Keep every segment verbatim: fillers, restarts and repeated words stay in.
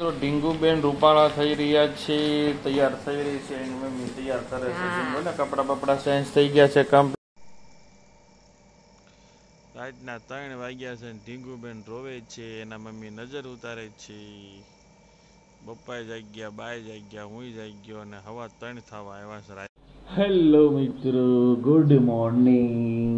તો ડીંગુ બેન રૂપાળા થઈ રહ્યા છે, તૈયાર થઈ રહી છે, એની મમ્મી તૈયાર કરે છે. બોલે કપડા બપડા ચેન્જ થઈ ગયા છે કમ્પ્લીટ. રાતના ત્રણ વાગ્યા છે, ડીંગુ બેન રોવે છે, એના મમ્મી નજર ઉતારે છે. બપ્પાએ જાઈ ગયા, બાય જાઈ ગયા, હું જાઈ ગયો અને હવા ત્રણ થવા આવ્યા છે. હેલો મિત્રો, ગુડ મોર્નિંગ.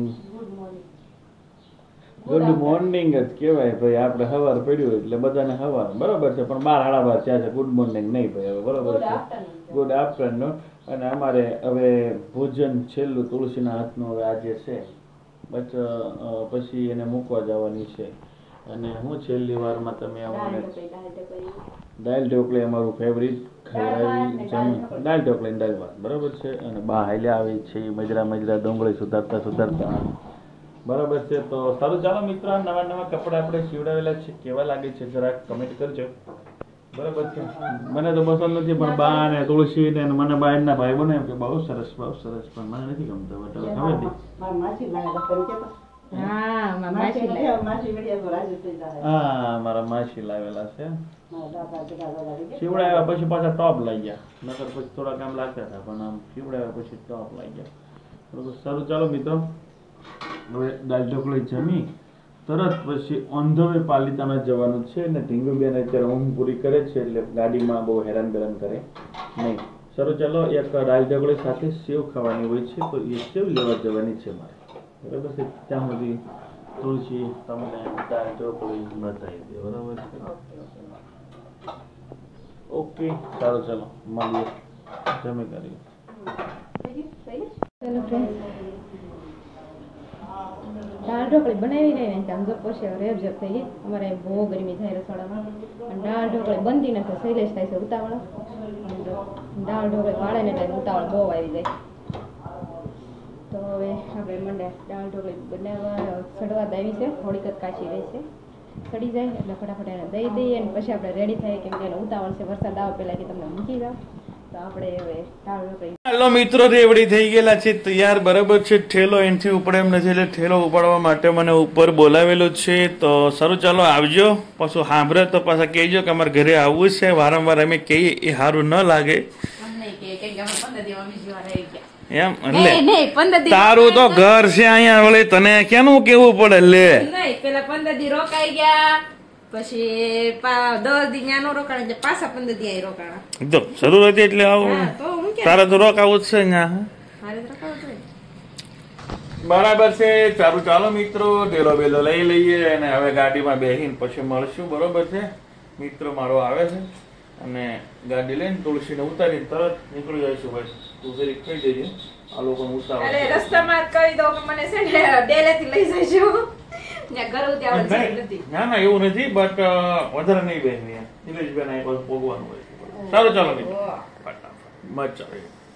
ગુડ મોર્નિંગ જ કહેવાય ભાઈ, આપણે સવાર પડ્યું એટલે બધાને સવાર બરોબર છે, પણ બાર સાડા બાર ત્યાં છે, ગુડ મોર્નિંગ નહીં ભાઈ હવે બરોબર છે, ગુડ આફ્ટરનૂન. અને અમારે હવે ભોજન છેલ્લું તુલસીના હાથનું હવે આજે છે, બસ પછી એને મૂકવા જવાની છે. અને હું છેલ્લી વારમાં તમે અમને દાળ ઢોકળી અમારું ફેવરિટ ખવડાવી જમી, દાળ ઢોકળી દાળ ભાત બરાબર છે. અને બા હાલ્યા આવી છે મજરા મજરા ડુંગળી સુધારતા સુધારતા બરાબર છે. તો સારું ચાલો મિત્રો, નવા નવા કપડા આપણે સીવડાવેલા છે, કેવા લાગે છે જરાક કમેન્ટ કરજો બરાબર છે. મને તો પસંદ નથી, પણ બા ને તુલસી ને મને બા એમના ભાઈ બને એમ કે બહુ સરસ બહુ સરસ, પણ મને નથી ગમતા. બટ હવે ખબર હતી હા મારા માસી લાવેલા છે, સીવડાવ્યા પછી પાછા ટોપ લઈ ગયા, નકર પછી થોડા કામ લાગતા હતા, પણ આમ સીવડાવ્યા પછી ટોપ લઈ ગયા બરોબર. સારું ચાલો મિત્રો, હવે દાળ ઢોકળી જમી તરત પછી ઓન ધ વે પાલિતાણા જવાનું છે. ને ઢીંગુબેન અત્યારે ઊંઘ પૂરી કરે છે, એટલે ગાડીમાં બહુ હેરાન બેરાન કરે નહીં. સારું ચાલો, એક દાળ ઢોકળી સાથે સેવ ખાવાની હોય છે, તો એ સેવ લેવા જવાની છે મારે બરાબર છે. ત્યાં સુધી તુલસી તમને દાળ ઢોકળી બતાવી દે બરાબર છે. ઓકે સારું ચાલો મળીએ, જમી કરીએ. દાળ ઢોકળી બનાવી નહીં ને આમ જો પછી રેબ જેબ થઈ ગઈ. અમારે બહુ ગરમી થાય રસોડામાં, અને દાળ ઢોકળી બનતી નથી. શૈલેષ થાય છે ઉતાવળ, દાળ ઢોકળી પાડે ને એટલે ઉતાવળ બહુ આવી જાય. તો હવે આપણે મંડે દાળ ઢોકળી બનાવવા સડવા દાવી છે, થોડીક જ કાચી રહી છે, સડી જાય એટલે ફટાફટ એને દઈ દઈએ અને પછી આપણે રેડી થાય, કેમ કે એને ઉતાવળ છે, વરસાદ આવે પહેલાં કે તમને મૂકી જાઓ. તો આપણે હવે દાળ ઢોકળી હેલો મિત્રો, રેવડી થઈ ગયેલા છે તૈયાર બરાબર છે. ઠેલો એનથી ઉપડે એમ નથી, એટલે ઠેલો ઉપાડવા માટે મને ઉપર બોલાવેલો છે. તો સારું ચાલો આવજો, પાછું સાંભળે તો પાછા કહેજો કે અમારે ઘરે આવવું છે. વારંવાર અમે કહીએ એ સારું ન લાગે એમ, એટલે તારું તો ઘર છે અહીંયા, વળી તને કેનું કેવું પડે લે. પેલા પંદર દી રોકાઈ ગયા, પછી દસ દી નો રોકાણ, પાછા પંદર દી રોકાણ તો જરૂર હતી એટલે આવું. તારે તો રોકાવું જ છે ત્યાં બરાબર છે. સારું ચાલો મિત્રો, ઢેલો બેલો લઈ લઈએ અને હવે ગાડીમાં બેસીને પછી મળશું બરોબર છે. મિત્રો મારો આવે છે અને ગાડી લઈને તુલસીને ઉતારીને તરત નીકળી જઈશું. ભાઈ તું જરીક કહી દેજે આ લોકો ઉતાવળ રસ્તામાં કહી દો કે મને છે ને ડેલેથી લઈ જઈશું. ના ના એવું નથી, બટ વધારે નહીં બેન નિલેશબેન અહીં બધું પોગવાનું હોય. સારું ચાલો મિત્રો, મજા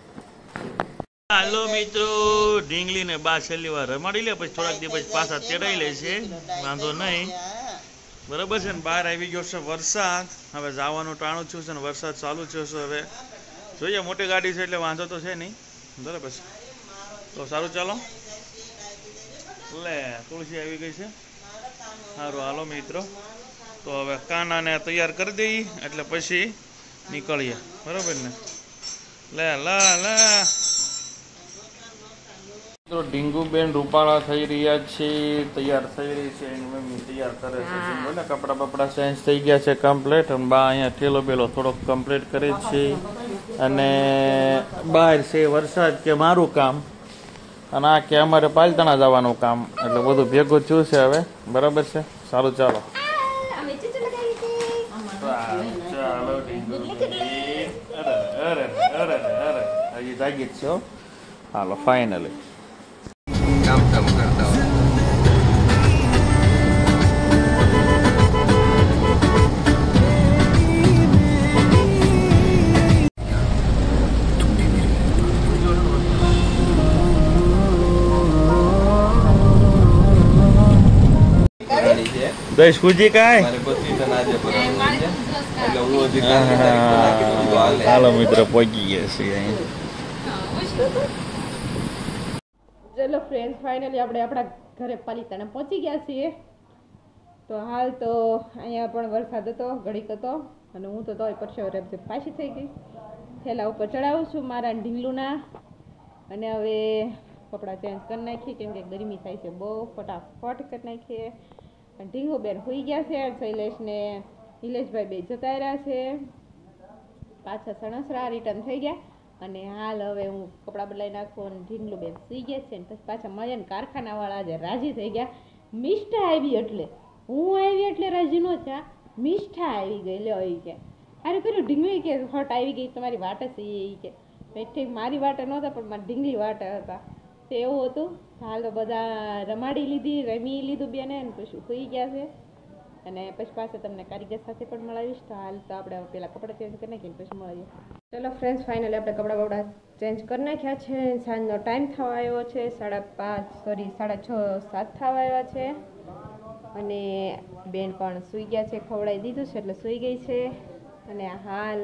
હાલો મિત્રો, ઢીંગલી ને બા છેલ્લી વાર રમાડી લે, પછી થોડાક દિવસ પાછા તેડાઈ લે છે, વાંધો નહીં બરાબર છે. ને બહાર આવી ગયો છે વરસાદ, હવે જવાનું ટાણું છું છે ને વરસાદ ચાલુ થયો છે. હવે જોઈએ, મોટી ગાડી છે એટલે વાંધો તો છે નહીં બરાબર છે. તો સારું ચાલો, લે તુલસી આવી ગઈ છે. સારું હાલો મિત્રો, તો હવે કાનાને તૈયાર કરી દઈએ એટલે પછી નીકળીએ બરાબર ને. લે લા લા મિત્રો, ડીંગુ બેન રૂપાળા થઈ રહ્યા છે, તૈયાર થઈ રહી છે, એની મમ્મી તૈયાર કરે છે. બોલે કપડા બપડા ચેન્જ થઈ ગયા છે કમ્પ્લીટ. અને બા અહીંયા ઠેલો બેલો થોડોક કમ્પ્લીટ કરે છે. અને બહાર છે વરસાદ કે મારું કામ, અને આ કે અમારે પાલતાણા જવાનું કામ, એટલે બધું ભેગું થયું છે હવે બરાબર છે. સારું ચાલો ચાલો અરે અરે અરે હજી જાગી જ છો. હાલો ફાઇનલી કામ કામ કરતા હોય. દસ કુજી કાય હાલો મિત્ર પહોંચી ગયા છીએ. ચલો ફ્રેન્ડ્સ, ફાઇનલી આપણે આપણા ઘરે પાલિતાણા પહોંચી ગયા છીએ. તો હાલ તો અહીંયા પણ વરસાદ હતો, ઘડીક હતો, અને હું તો તોય પરસેવો રેબઝેબ પાછી થઈ ગઈ. થેલા ઉપર ચડાવું છું મારા ઢીંગલુના. અને હવે કપડાં ચેન્જ કરી નાખીએ કેમ કે ગરમી થાય છે બહુ. ફટાફટ કરી નાખીએ. ઢીંગુ બેન હોઈ ગયા છે. શૈલેષ ને નિલેશભાઈ બે જતા રહ્યા છે. પાછા સણસરા રિટર્ન થઈ ગયા. અને હાલ હવે હું કપડાં બદલાઈ નાખું અને ઢીંગલું બેન સુઈ ગયા છે. ને પછી પાછા મળ્યા ને કારખાનાવાળા આજે રાજી થઈ ગયા. મિષ્ઠા આવી એટલે હું આવી એટલે રાજી નો થયા. મિષ્ઠા આવી ગઈ લે આવી કે અરે પેલું ઢીંગલી કે હટ આવી ગઈ તમારી વાટ જ એ કે ઠીક મારી વાટે નહોતા પણ મારી ઢીંગલી વાટે હતા. તો એવું હતું. હાલ તો બધા રમાડી લીધી રમી લીધું બેને ને પછી સુઈ ગયા છે. અને પછી પાછા તમને કારીગર સાથે પણ મળાવીશ. તો હાલ તો આપણે પેલા કપડાં ચેન્જ કરી નાખીએ પછી મળીએ. ચલો ફ્રેન્ડ્સ ફાઇનલી આપણે કપડાં બપડા ચેન્જ કરી નાખ્યા છે. સાંજનો ટાઈમ થવા આવ્યો છે. સાડા પાંચ સોરી સાડા છ સાત થવા આવ્યા છે. અને બેન પણ સૂઈ ગયા છે. ખવડાવી દીધું છે એટલે સૂઈ ગઈ છે. અને હાલ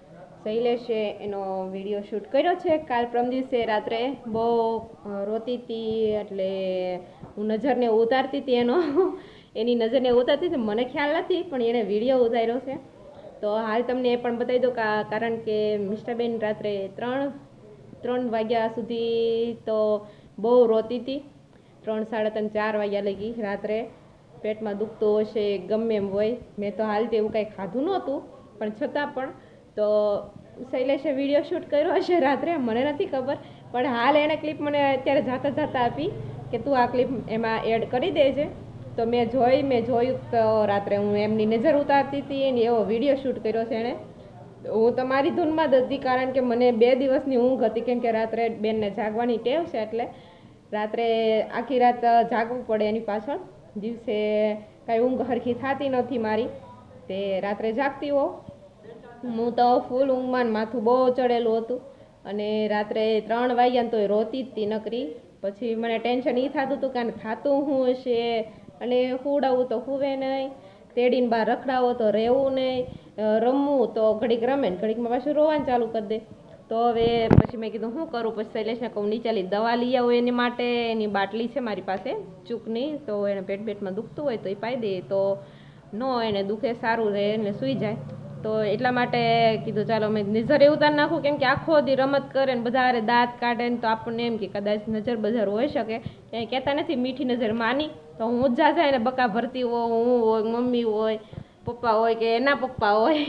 શૈલેષે એનો વિડીયો શૂટ કર્યો છે. કાલ પ્રમ દિવસે રાત્રે બહુ રોતી હતી એટલે હું નજરને ઉતારતી હતી એનો એની નજરને ઉતારતી હતી મને ખ્યાલ નથી પણ એણે વિડીયો ઉતાર્યો છે. તો હાલ તમને એ પણ બતાવી દઉં કારણ કે મિષ્ટાબેન રાત્રે ત્રણ ત્રણ વાગ્યા સુધી તો બહુ રોતી હતી. ત્રણ સાડા ત્રણ ચાર વાગ્યા લગી રાત્રે પેટમાં દુખતું હશે ગમે એમ હોય. મેં તો હાલ એવું કાંઈ ખાધું નહોતું પણ છતાં પણ તો શૈલેષે વિડીયો શૂટ કર્યો હશે રાત્રે મને નથી ખબર પણ હાલ એણે ક્લિપ મને અત્યારે જાતા જાતા આપી કે તું આ ક્લિપ એમાં એડ કરી દેજે. તો મેં જોઈ મેં જોયું તો રાત્રે હું એમની નજર ઉતારતી હતી ને એવો વિડીયો શૂટ કર્યો છે એણે. હું તો મારી ધૂનમાં જ હતી કારણ કે મને બે દિવસની ઊંઘ હતી કેમ કે રાત્રે બેનને જાગવાની ટેવ છે એટલે રાત્રે આખી રાત જાગવું પડે એની પાછળ. દિવસે કાંઈ ઊંઘ હરખી થતી નથી મારી તે રાત્રે જાગતી હો. હું તો ફૂલ ઊંઘમાં માથું બહુ ચડેલું હતું અને રાત્રે ત્રણ વાગ્યા તોય રોતી જ હતી નકરી. પછી મને ટેન્શન એ થતું હતું કે થાતું શું હશે અને હુડાવું તો હુવે નહીં, તેડીને બહાર રખડાવો તો રહેવું નહીં, રમવું તો ઘડીક રમે ને ઘડીકમાં પાછું રોવાનું ચાલુ કરી દે. તો હવે પછી મેં કીધું શું કરું. પછી શૈલેષને કહું નીચેલી દવા લઈ આવું એની માટે. એની બાટલી છે મારી પાસે ચૂકની તો એને પેટ પેટમાં દુખતું હોય તો એ પાઈ દે તો ન એને દુખે સારું રહે એને સૂઈ જાય. તો એટલા માટે કીધું ચાલો મેં નજરે ઉતાર નાખું કેમ કે આખો દી રમત કરે ને બધા દાંત કાઢે ને તો આપણને એમ કે કદાચ નજર બજાર હોઈ શકે. એ કહેતા નથી મીઠી નજર માની તો હું જ જાય ને બકા ભરતી હોય હું હોય મમ્મી હોય પપ્પા હોય કે એના પપ્પા હોય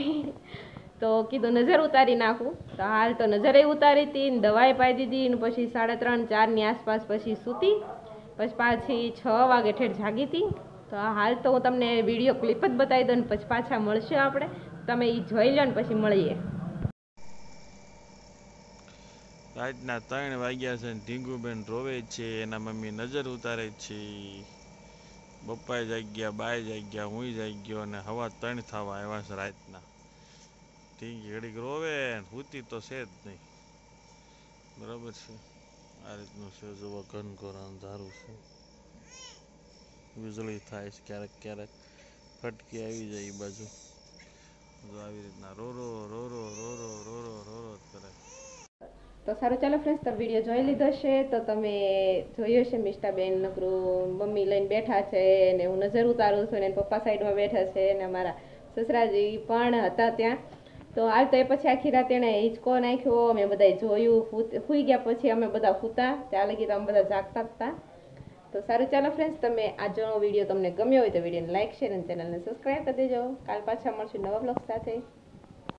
તો કીધું નજર ઉતારી નાખું. તો હાલ તો નજરે ઉતારી હતી ને દવાઈ પાઈ દીધી ને પછી સાડા ત્રણ ચારની આસપાસ પછી સૂતી. પછી પાછી છ વાગે ઠેઠ જાગી હતી. તો હાલ તો હું તમને વિડીયો ક્લિપ જ બતાવી દઉં ને પછી પાછા મળશે આપણે. તમે એ જોઈ લો ને પછી મળીએ. રાતના ત્રણ વાગ્યા છે ને ઢીંગુબેન રોવે છે. એના મમ્મી નજર ઉતારે છે. બપ્પાએ જાગ્યા બાય જાગ્યા હું જાગ્યો અને હવા ત્રણ થવા આવ્યા છે રાતના. ઢીંગી ઘડીક રોવે હુતી તો છે જ નહીં. બરાબર છે. આ રીતનું છે. જોવા ઘન ઘોર અંધારું છે. વીજળી થાય છે ક્યારેક ક્યારેક ફટકી આવી જાય એ બાજુ. આવી રીતના રો રો રો રો રો રો રો રો રો રો કરે. તો સારું ચાલો ફ્રેન્ડ્સ તો વિડીયો જોઈ લીધો છે તો તમે જોયું હશે મિષ્ટાબેન નકરું મમ્મી લઈને બેઠા છે ને હું નજર ઉતારું છું ને પપ્પા સાઈડમાં બેઠા છે ને અમારા સસરાજી પણ હતા ત્યાં. તો હાલ તો એ પછી આખી રાત એણે હિંચકો નાખ્યો. અમે બધા જોયું. સૂઈ ગયા પછી અમે બધા સૂતા ત્યાં લગી તો અમે બધા જાગતા હતા. તો સારું ચાલો ફ્રેન્ડ્સ તમે આજનો વિડીયો તમને ગમ્યો હોય તો વિડીયોને લાઈક શેર અને ચેનલને સબસ્ક્રાઈબ કરી દેજો. કાલ પાછા મળશું નવા બ્લોગ સાથે.